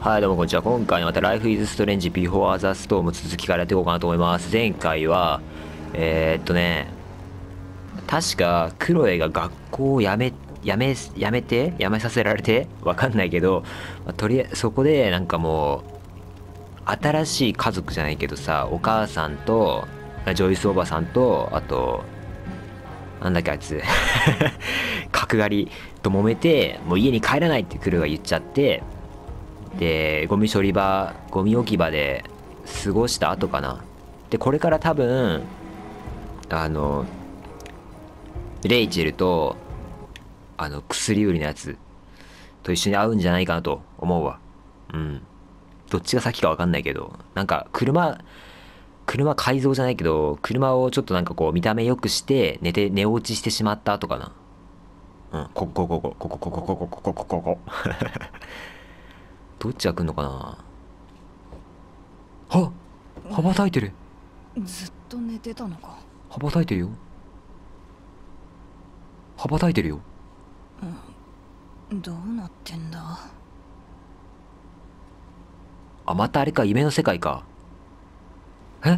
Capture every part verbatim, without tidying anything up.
はい、どうもこんにちは。今回また Life is Strange Before the Storm 続きからやっていこうかなと思います。前回は、えー、っとね、確かクロエが学校を辞め、辞め、辞めて辞めさせられてわかんないけど、まあとりあえずそこでなんかもう、新しい家族じゃないけどさ、お母さんと、ジョイスおばさんと、あと、なんだっけあいつ、角刈りと揉めて、もう家に帰らないってクロエが言っちゃって、でゴミ処理場ゴミ置き場で過ごした後かな。でこれから多分あのレイチェルとあの薬売りのやつと一緒に会うんじゃないかなと思うわ。うん、どっちが先か分かんないけど、なんか車車改造じゃないけど車をちょっとなんかこう見た目良くして寝て寝落ちしてしまった後かな。うん、こここここここここここここここどっちが来んのかな。はっ、羽ばたいてる。 ずっと寝てたのか。 羽ばたいてるよ。羽ばたいてるよ。 うん、どうなってんだ。 あ、またあれか、夢の世界か。え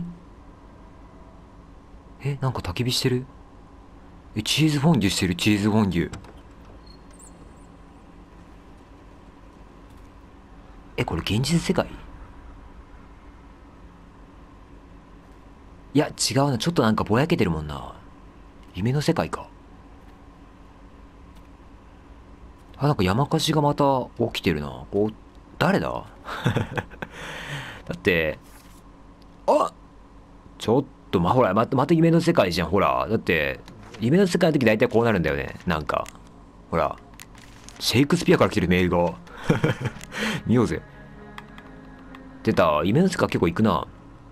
え、なんか焚き火してる。え、チーズフォンデュしてる。チーズフォンデュ。え、これ現実世界？いや違うな、ちょっとなんかぼやけてるもんな。夢の世界か。あ、なんか山火事がまた起きてるな。こう誰だだってあ、ちょっとまほら、またまた夢の世界じゃん。ほらだって夢の世界の時大体こうなるんだよね。なんかほらシェイクスピアから来てるメールが見ようぜ。出た。夢の世界結構行くな。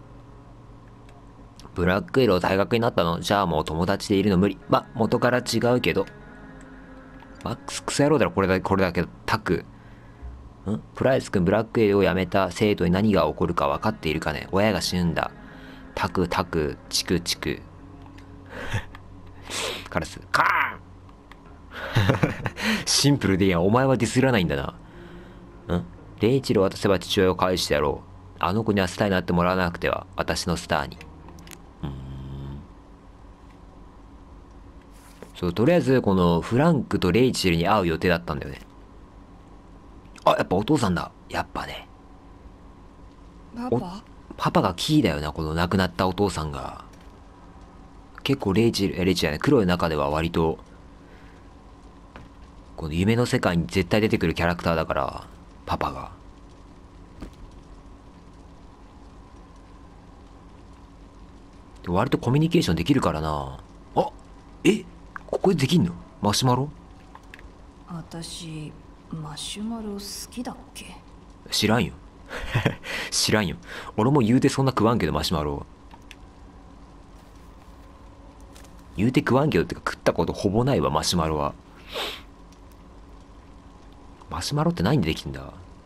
ブラックエロ退学になったの？じゃあもう友達でいるの無理。ま、元から違うけど。マックスクソ野郎だろ、これだ、これだけど、タク。んプライス君、ブラックエロを辞めた生徒に何が起こるか分かっているかね。親が死ぬんだ。タクタク、チクチク。カラス。カーンシンプルでいいやん。お前はディスらないんだな。んレイチェルを渡せば父親を返してやろう。あの子にはスターになってもらわなくては。私のスターに。そう、とりあえずこのフランクとレイチェルに会う予定だったんだよね。あ、やっぱお父さんだ。やっぱね。 パパ？ パパがキーだよな、この亡くなったお父さんが。結構レイチェル、えレイチェルね、黒い中では割と、この夢の世界に絶対出てくるキャラクターだから、パパが。割とコミュニケーションできるからな。あ、え、ここでできんの？マシュマロ？ 私マシュマロ好きだっけ？ 知らんよ。知らんよ。俺も言うてそんな食わんけど、マシュマロ。言うて食わんけどってか食ったことほぼないわ、マシュマロは。マシュマロって何でできんだ？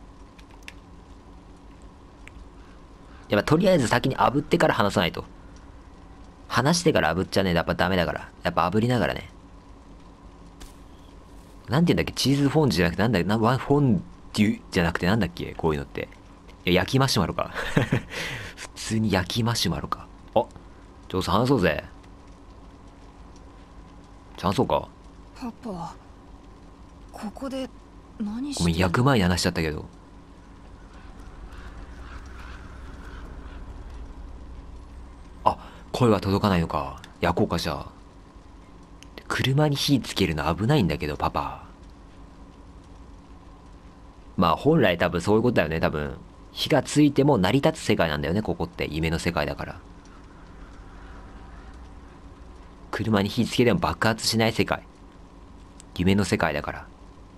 やっぱとりあえず先に炙ってから話さないと。話してから炙っちゃねえ、やっぱダメだから。やっぱ炙りながらね。なんて言うんだっけ、チーズフォンデュじゃなくてなんだっけ、なワンフォンデュじゃなくてなんだっけ、こういうのって。いや、焼きマシュマロか。普通に焼きマシュマロか。あ、ちょっと話そうぜ。話そうか。 パパ、ここで何してごめん、焼く前に話しちゃったけど。あ、声は届かないのか。焼こうか、じゃあ。車に火つけるの危ないんだけど、パパ。まあ、本来多分そういうことだよね、多分。火がついても成り立つ世界なんだよね、ここって。夢の世界だから。車に火つけても爆発しない世界。夢の世界だから。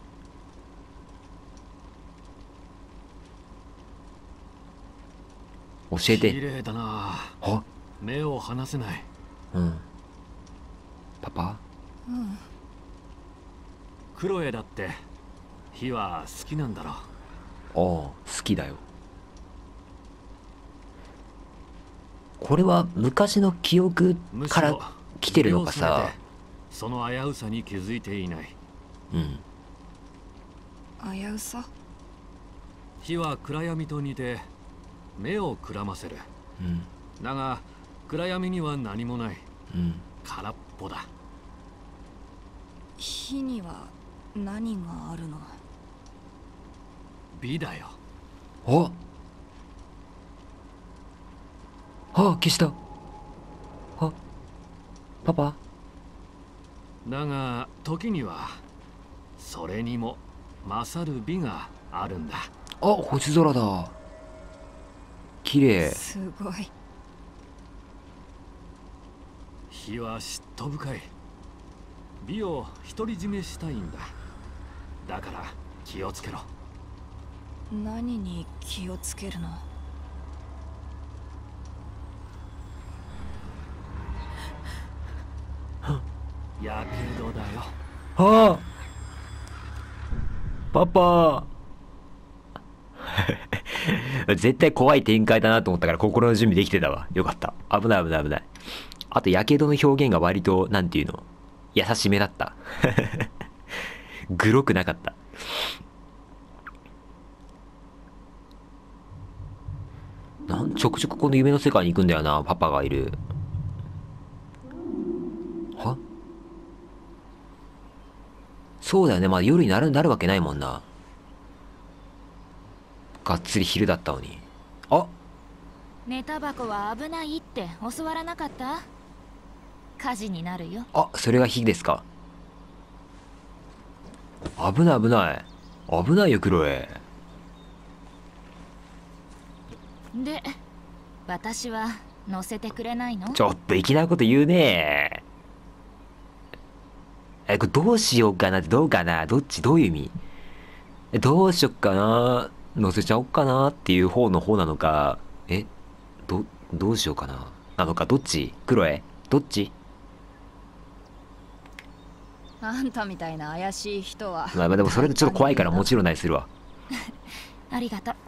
教えて。 綺麗だな。 あ、 目を離せない。 うん。パパ？ うん。 クロエだって火は好きなんだろう。 ああ、好きだよ。これは昔の記憶から来てるのかさ。 その危うさに気づいていない。 うん。 危うさ？ 火は暗闇と似て目をくらませる。 うんだが暗闇には何もない。 うん空っぽだ。 火には何があるの？ 美だよ。 ああ消した。あパパ。 だが時にはそれにも勝る美があるんだ。 あ星空だ。綺麗。 すごい。 火は嫉妬深い。美を独り占めしたいんだ。だから気をつけろ。 何に気をつけるの？ やけどだよ。 ああパパ絶対怖い展開だなと思ったから心の準備できてたわ。よかった。危ない危ない危ない。あとやけどの表現が割となんていうの優しめだったグロくなかった。なんちょくちょくこの夢の世界に行くんだよな。パパがいる。はそうだよね。まあ夜になるなるわけないもんな。がっつり昼だったのに。あ寝タバコは危ないって教わらなかった？火事になるよ。 あそれが火ですか。危ない危ない危ないよクロエ。 で私は乗せてくれないの？ ちょっと粋なこと言うね。えこれどうしようかな。どうかな。どっちどういう意味。えどうしよっかな。乗せちゃおっかなっていう方の方なのか。えどどうしようかななのか。どっちクロエどっち。 あんたみたいな怪しい人は。 まあでもそれでちょっと怖いからもちろんないするわ。 ありがとう。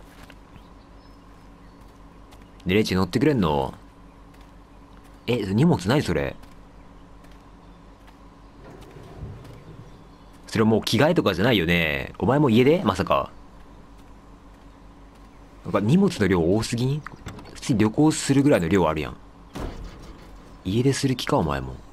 でレイチ乗ってくれんの。え荷物何それ。それもう着替えとかじゃないよね。お前も家でまさか。なんか荷物の量多すぎん。普通に旅行するぐらいの量あるやん。家でする気かお前も。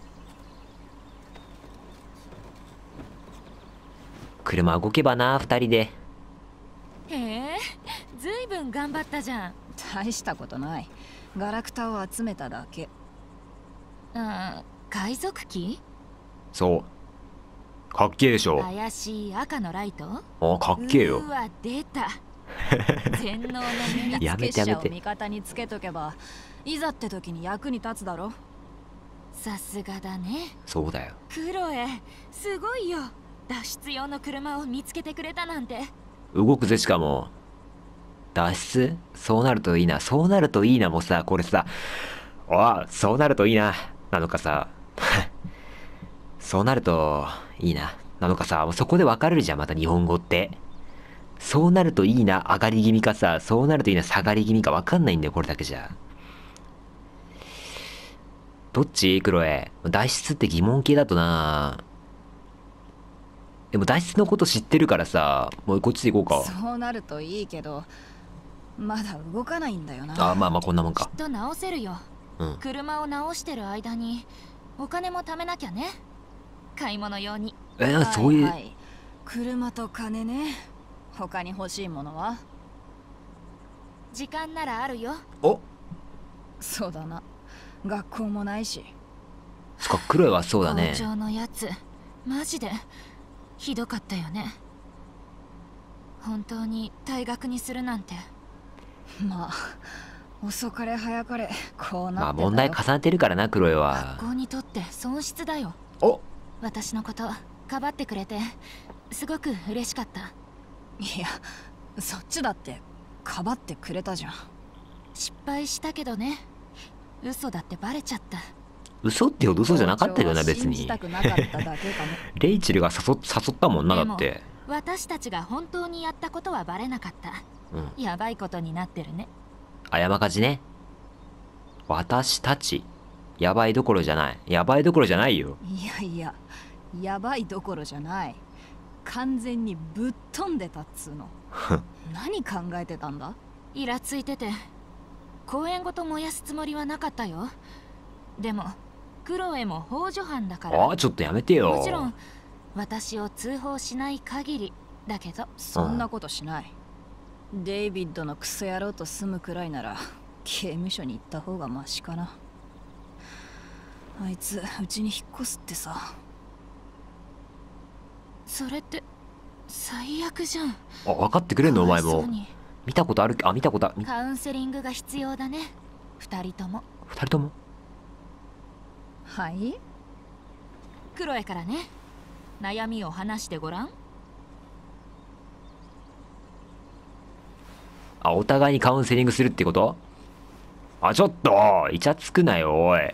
車動けばな二人で。 へえずいぶん頑張ったじゃん。 大したことない。ガラクタを集めただけ。 うん海賊機？ そうかっけえでしょ。 怪しい赤のライト？ あかっけえよ。 うわ出た全能の目。 やめてやめて。 味方につけとけばいざって時に役に立つだろ。 さすがだね。 そうだよ。 クロエすごいよ。脱出用の車を見つけてくれたなんて。 動くぜ。しかも脱出そうなるといいな。そうなるといいなもさこれさあそうなるといいななのかさそうなるといいななのかさもうそこで分かれるじゃんまた日本語って。そうなるといいな上がり気味かさそうなるといいな下がり気味か分かんないんだよこれだけじゃ。どっちクロエ。脱出って疑問系だとな。でも脱出のこと知ってるからさもうこっちで行こうか。 そうなるといいけどまだ動かないんだよな。 あまあまあこんなもんか。 きっと直せるよ。 うん。 車を直してる間にお金も貯めなきゃね。買い物用に。 えなんかそういう、 はいはい、車と金ね。他に欲しいものは？ 時間ならあるよ。 おそうだな。学校もないし。 そっかクロエはそうだね。 校長のやつマジでひどかったよね。本当に退学にするなんて。 まあ遅かれ早かれこうなってたよ。 まあ問題重ねてるからなクロエは。 学校にとって損失だよ。 お私のことかばってくれてすごく嬉しかった。 いやそっちだってかばってくれたじゃん。 失敗したけどね。嘘だってバレちゃった。 嘘ってほど嘘じゃなかったよな別に。 信じたくなかっただけかも。 レイチェルが誘っ誘ったもんなだって。 私たちが本当にやったことはバレなかった。 うん。 やばいことになってるね。 あ山火事ね。私たちやばいどころじゃない。やばいどころじゃないよ。 いやいややばいどころじゃない。 完全にぶっ飛んでたっつうの。何考えてたんだ？ イラついてて公園ごと燃やすつもりはなかったよ。でもクロエも幇助犯だからあ、ちょっとやめてよ。 もちろん私を通報しない限りだけど。 そんなことしない。デイビッドのクソ野郎と住むくらいなら刑務所に行った方がマシかな。あいつうちに引っ越すってさ。 それって最悪じゃん。 あ、分かってくれんのお前も。 かわいそうに。 見たことある。あ、見たことある。 カウンセリングが必要だね、二人とも。 二人とも。 はい。 クロエからね、悩みを話してごらん。 あ、お互いにカウンセリングするってこと？あ、ちょっとイチャつくなよおい。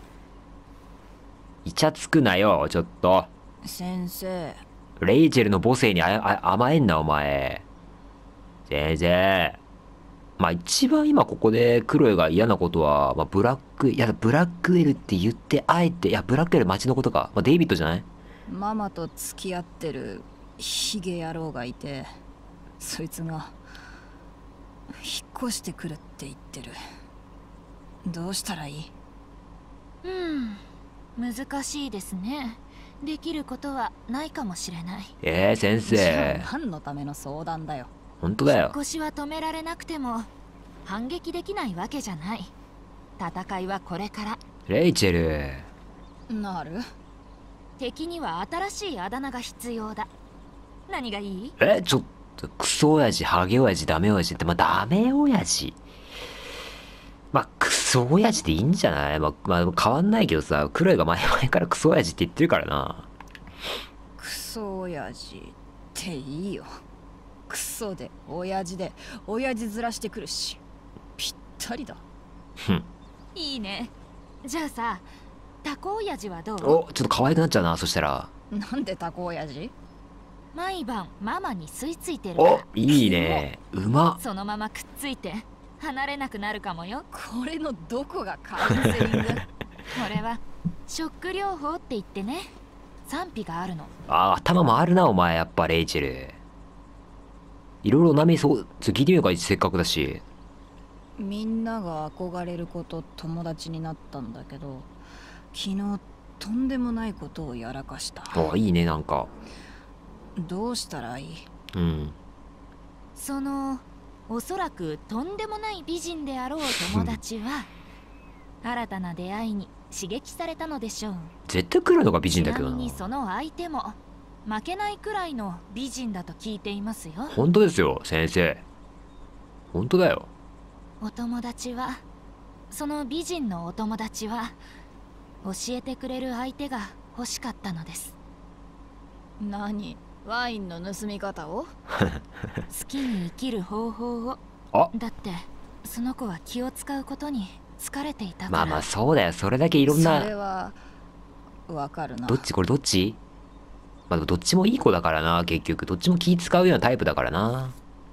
イチャつくなよちょっと。 先生。 レイチェルの母性にああ甘えんなお前。先生。まあ一番今ここでクロエが嫌なことは、まあ、ブラック、いやブラックエルって言ってあえて、いやブラックエル町のことか。まあ、デイビッドじゃない？ ママと付き合ってるヒゲ野郎がいて、そいつが引っ越してくるって言ってる。どうしたらいい？ うん難しいですね。できることはないかもしれない。 えー、先じゃ生。 あ何のための相談だよ。 本当だよ。 引っ越しは止められなくても反撃できないわけじゃない。戦いはこれから。 レイチェル。 なる？ 敵には新しいあだ名が必要だ。何がいい？ え、ちょっと、クソ親父、ハゲ親父、ダメ親父って、まあ、ダメ親父。まあ、クソ親父でいいんじゃない？まあ、まあ、変わんないけどさ、クロエが前々からクソ親父って言ってるからな。 クソ親父っていいよ。クソで親父で親父ずらしてくるし、ぴったりだ。 ふん。 いいね。じゃあさ、タコ親父はどう？ お、ちょっと可愛くなっちゃうな、そしたら。 なんでタコ親父？ 毎晩ママに吸い付いてるから。 お、いいね。うまっ。 そのままくっついて離れなくなるかもよ。 これのどこがカウンセリング？ これはショック療法って言ってね、賛否があるの。 あー、頭回るな、お前、やっぱ、レイチェル。いろいろお悩みそう、ちょ聞いてみようか、せっかくだし。 みんなが憧れる子と友達になったんだけど、昨日とんでもないことをやらかした。 お、いいね、なんか。 どうしたらいい？ うん。 そのおそらくとんでもない美人であろう友達は新たな出会いに刺激されたのでしょう。 絶対来るのが美人ちなだけどな。 みにその相手も負けないくらいの美人だと聞いていますよ。 本当ですよ、先生。本当だよ。 お友達は、その美人のお友達は教えてくれる相手が欲しかったのです。 何？ワインの盗み方を？ 好きに生きる方法を。 あ、 だってその子は気を使うことに疲れていたから。 まあまあそうだよ、それだけいろんそれな。 はわかるな。 どっちこれどっち？まあでもどっちもいい子だからな、結局。どっちも気使うようなタイプだからな。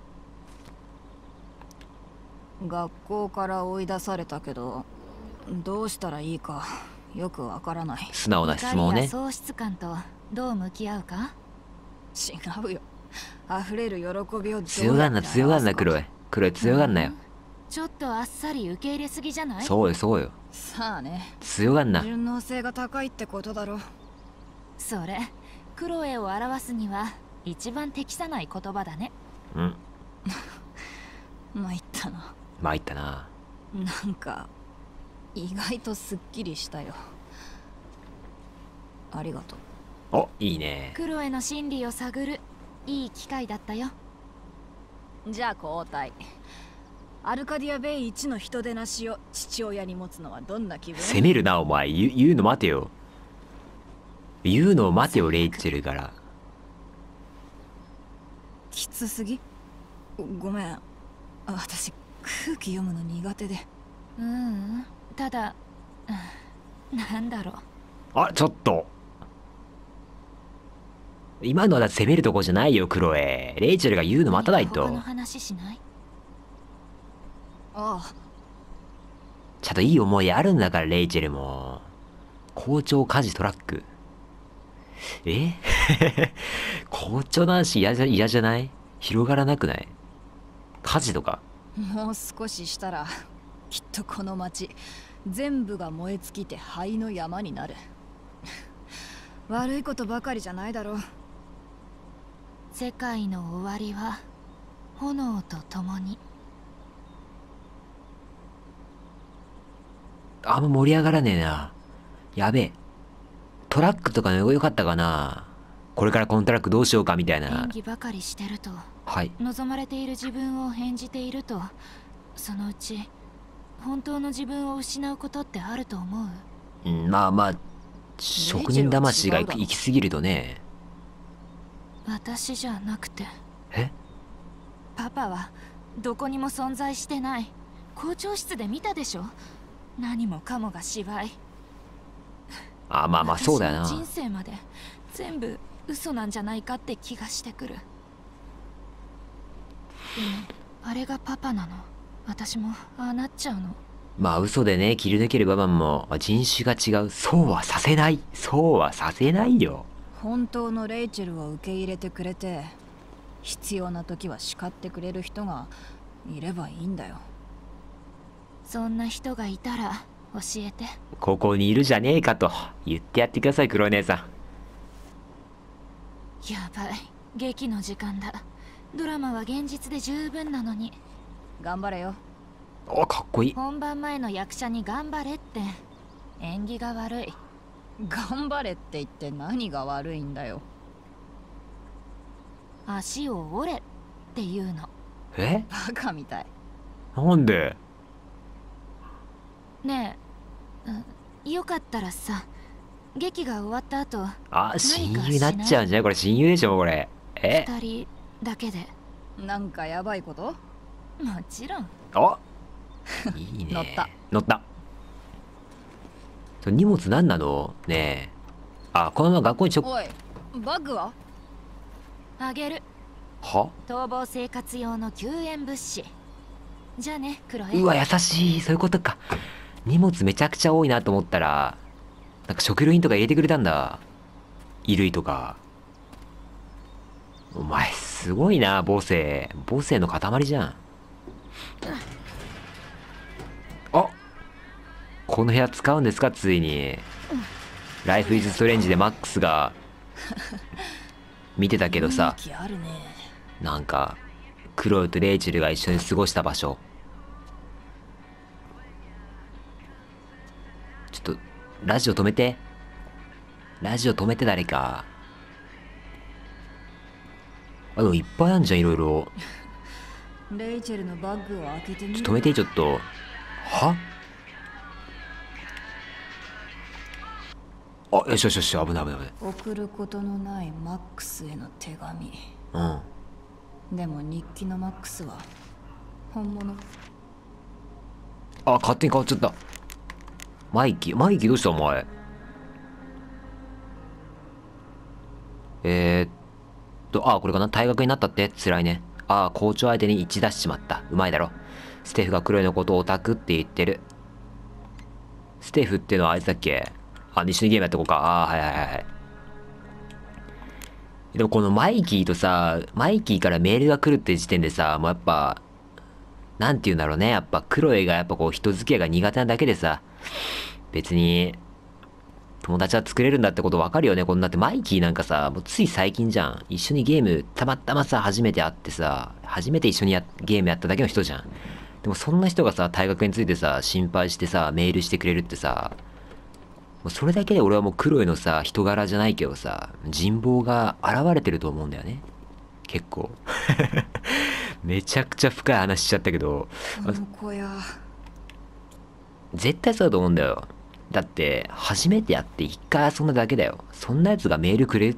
学校から追い出されたけど、どうしたらいいかよくわからない。 素直な質問をね。 怒りや喪失感とどう向き合うか？ 違うよ。溢れる喜びを強がんな、強がんな、クロエ。クロエ強がんなよ。 ちょっとあっさり受け入れすぎじゃない？ そうよ、そうよ。 さあね。 強がんな。 順応性が高いってことだろ。 それクロエを表すには一番適さない言葉だね。 うん。 参ったな。 参ったな。 なんか意外とすっきりしたよ。ありがとう。 お、いいね。 クロエの心理を探るいい機会だったよ。 じゃあ交代。アルカディアベイ一の人手なしを父親に持つのはどんな気分？ 責めるな、お前。言う、言うの待てよ。言うのを待てよ、レイチェルから。 きつすぎ？ごめん。私空気読むの苦手で。 ううん、ただ、うん、なんだろう。 あ、ちょっと。今のはだって責めるとこじゃないよ、クロエ。レイチェルが言うの待たないと。 他の話しない？ ああ。 ちゃんといい思いあるんだから、レイチェルも。校長家事トラック。 え校長の話嫌じゃ、嫌じゃない？広がらなくない？火事とか。 もう少ししたらきっとこの町全部が燃え尽きて灰の山になる。悪いことばかりじゃないだろう。 世界の終わりは炎と共に。 あんま盛り上がらねえな。やべえ。トラックとかのよかったかな。これからこのトラックどうしようかみたいな。 演技ばかりしてると、 はい。 望まれている自分を演じていると、そのうち本当の自分を失うことってあると思う？ うん、まあまあ職人魂が行き過ぎるとね。 私じゃなくて、 え？ パパはどこにも存在してない。校長室で見たでしょ。何もかもが芝居。 あ、まあまあそうだよな。 私の人生まで全部嘘なんじゃないかって気がしてくる。でもあれがパパなの。私もああなっちゃうの。 まあ嘘でね切り抜ける場面も人種が違う。そうはさせない。そうはさせないよ。 本当のレイチェルを受け入れてくれて、必要な時は叱ってくれる人がいればいいんだよ。 そんな人がいたら教えて。 ここにいるじゃねえかと言ってやってください、黒姉さん。 やばい、劇の時間だ。ドラマは現実で十分なのに。 頑張れよ。 お、かっこいい。 本番前の役者に頑張れって演技が悪い。 頑張れって言って何が悪いんだよ。 足を折れっていうの。 え？ バカみたい。 なんで？ ねえ、うん、よかったらさ、劇が終わった後、 あ、親友になっちゃうんじゃない？これ親友でしょこれ。え？ 二人だけで。 なんかやばいこと？ もちろん。 あ、いいね。 乗った。 乗った。荷物何なの？ねえ。あ、このまま学校にちょ。 おい、バッグは？ あげる。 は？ 逃亡生活用の救援物資。じゃあね、クロエ。 うわ、優しい。そういうことか。荷物めちゃくちゃ多いなと思ったら、なんか食料品とか入れてくれたんだ。衣類とか。お前すごいな、母性。母性の塊じゃん。あ、この部屋使うんですか、ついに。ライフイズストレンジでマックスが見てたけどさ、 雰囲気あるね。 なんかクロエとレイチェルが一緒に過ごした場所。ちょっとラジオ止めて。ラジオ止めて、誰か。あ、でもいっぱいあんじゃん、いろいろ。 レイチェルのバッグを開けてみる。 ちょっと止めて、ちょっと。は？あ、よしよしよし、危ない危ない危ない。 送ることのないマックスへの手紙。 うん。 でも日記のマックスは本物。 あ、勝手に変わっちゃった。マイキー、マイキーどうしたお前。えー、っと、あ、これかな。退学になったって。辛いね。ああ、校長相手に一致出しちまった。うまいだろ。ステフがクロエのことをオタクって言ってる。ステフっていうのはあいつだっけ？あ、一緒にゲームやってこうか。ああ、はいはいはい。でもこのマイキーとさ、マイキーからメールが来るって時点でさ、もうやっぱ、なんて言うんだろうね。やっぱクロエがやっぱこう人付き合いが苦手なだけでさ、別に、友達は作れるんだってこと分かるよね。こんなってマイキーなんかさ、もうつい最近じゃん。一緒にゲーム、たまたまさ、初めて会ってさ、初めて一緒にやゲームやっただけの人じゃん。でもそんな人がさ、退学についてさ、心配してさ、メールしてくれるってさ、もうそれだけで俺はもうクロエのさ、人柄じゃないけどさ、人望が現れてると思うんだよね。結構。めちゃくちゃ深い話しちゃったけど、 この子や。 絶対そうだと思うんだよ。だって初めてやって一回遊んだだけだよ。そんなやつがメールくれるって。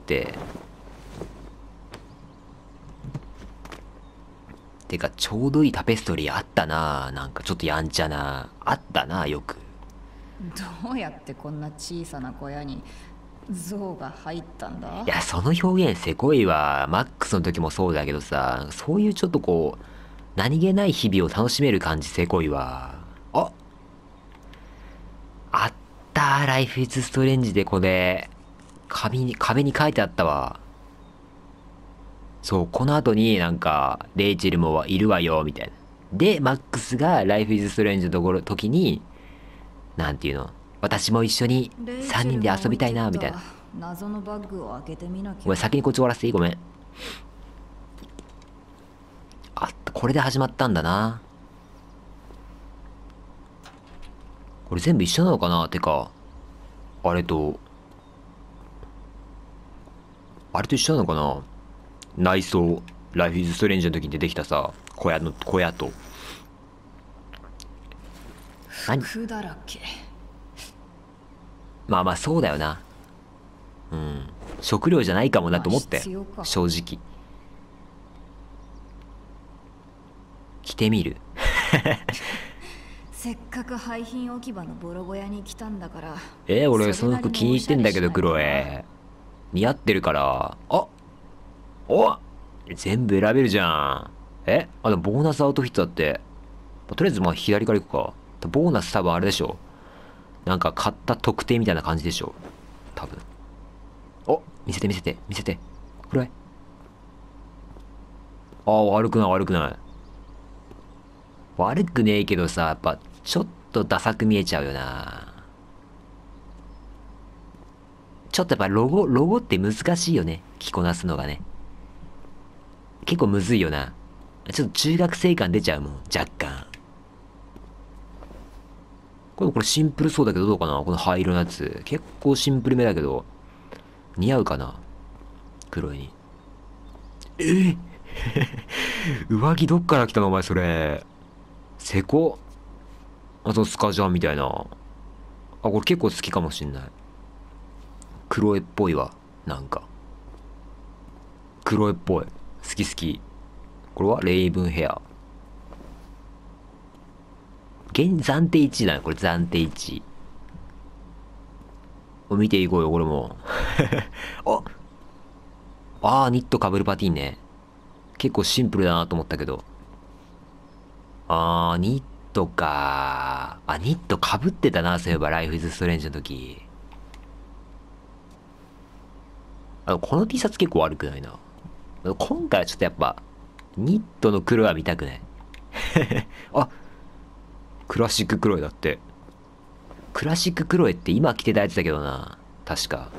てかちょうどいいタペストリーあったな。なんかちょっとやんちゃなあったな。よくどうやってこんな小さな小屋に象が入ったんだ？ いや、その表現せこいわ。マックスの時もそうだけどさ、そういうちょっとこう何気ない日々を楽しめる感じせこいわ。ああったー、ライフイズストレンジでこれ壁に、壁に書いてあったわ。そう、この後になんか、レイチェルもいるわよ、みたいな。で、マックスがライフイズストレンジのところ、時に、なんていうの、私も一緒にさんにんで遊びたいな、みたいな。 謎のバッグを開けてみなきゃ。 ごめん、先にこっち終わらせていい？ごめん。あ、これで始まったんだな。これ全部一緒なのかな？てか、あれと、あれと一緒なのかな？内装、ライフイズストレンジの時に出てきたさ、小屋の、小屋と。何？ 服だらけ。 まあまあそうだよな。うん。食料じゃないかもなと思って。正直。着てみる。 せっかく廃品置き場のボロ小屋に来たんだから。 えー、俺その服気に入ってんだけど、クロエ。似合ってるから。あお全部選べるじゃん。えあの、ボーナスアウトフィットだって。とりあえず、まあ、左から行くか。ボーナス多分あれでしょ。なんか、買った特典みたいな感じでしょ。多分。お見せて見せて、見せて。これ。ああ、悪くない悪くない。悪くねえけどさ、やっぱ、ちょっとダサく見えちゃうよな。ちょっとやっぱロゴ、ロゴって難しいよね。着こなすのがね。結構むずいよな。ちょっと中学生感出ちゃうもん、若干。これ、これシンプルそうだけどどうかな？この灰色のやつ。結構シンプルめだけど、似合うかな？黒いに。えー、上着どっから来たのお前それ。セコ？あとスカジャンみたいな。あ、これ結構好きかもしんない。黒絵っぽいわ。なんか。黒絵っぽい。好き好き。これはレイブンヘア。現、暫定いちいだね。これ暫定いちい。見ていこうよ、これも。ああー、ニット被るパティーンね。結構シンプルだなと思ったけど。あー、ニットかー。あ、ニット被ってたな、そういえば、ライフイズストレンジの時。あの、この T シャツ結構悪くないな。今回はちょっとやっぱ、ニットの黒は見たくない。あ、クラシッククロエだって。クラシッククロエって今着てたやつだけどな。確か。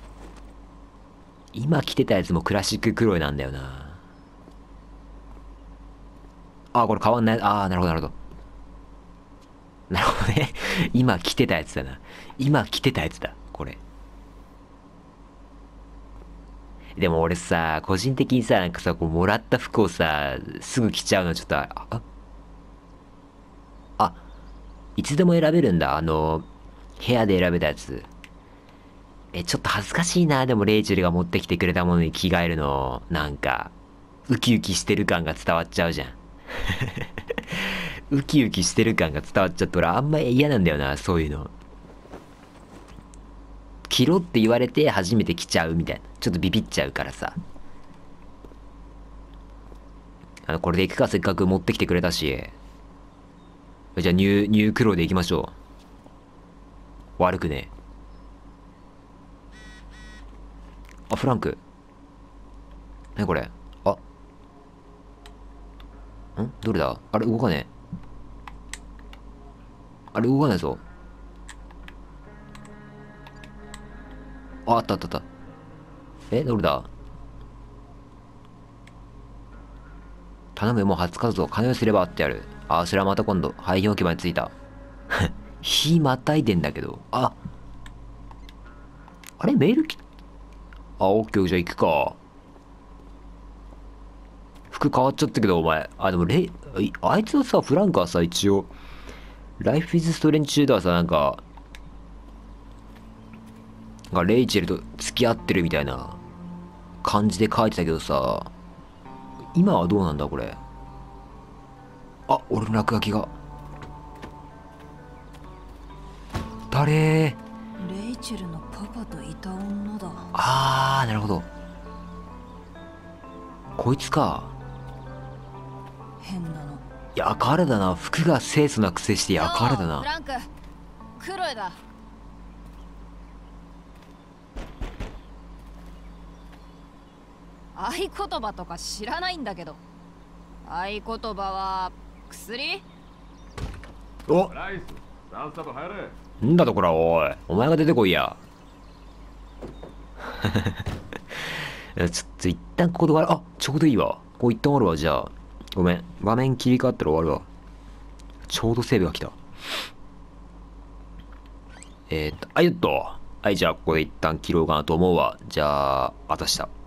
今着てたやつもクラシッククロエなんだよな。あ、これ変わんない。あー、なるほど、なるほど。なるほどね。今着てたやつだな。今着てたやつだ。これ。でも俺さ、個人的にさ、なんかさ、こう、もらった服をさ、すぐ着ちゃうのちょっと、あ、あ、いつでも選べるんだ。あの、部屋で選べたやつ。え、ちょっと恥ずかしいな。でもレイチェルが持ってきてくれたものに着替えるの。なんか、ウキウキしてる感が伝わっちゃうじゃん。ウキウキしてる感が伝わっちゃって、俺あんまり嫌なんだよな、そういうの。着ろって言われて初めて着ちゃうみたいな。ちょっとビビっちゃうからさ。あの、これで行くか、せっかく持ってきてくれたし。じゃあ、ニュー、ニュークローで行きましょう。悪くねえ。あ、フランク。なにこれ。あ。んどれだあれ、動かねえ。あれ、動かないぞ。あ、あったあったあった。え、どれだ頼むよ、もう初活動。金をすればあってやる。あ、それはまた今度。廃品置き場に着いた。日またいでんだけど。あ。あれメールき、あ、オッケー、じゃあ行くか。服変わっちゃったけど、お前。あ、でもレイ、あいつはさ、フランクはさ、一応、ライフイズストレンジ中ではさ、なんか、がレイチェルと付き合ってるみたいな感じで書いてたけどさ、今はどうなんだこれ。あ、俺の落書きが。誰？ レイチェルのパパといた女だ。 あー、なるほど。こいつか。 変なの。 やからだな。服が清楚な癖してやからだな。 フランク、クロエだ。 合言葉とか知らないんだけど。合言葉は薬？ おライス、さっさと入れ。 んだとこら、おい。お前が出てこいや。ちょっと一旦ここで終わる。あ、ちょうどいいわ。ここ一旦終わるわ、じゃあ。ごめん。画面切り替わったら終わるわ。ちょうどセーブが来た。えーっと、あいよっと。はい、じゃあここで一旦切ろうかなと思うわ。じゃあ、あたした。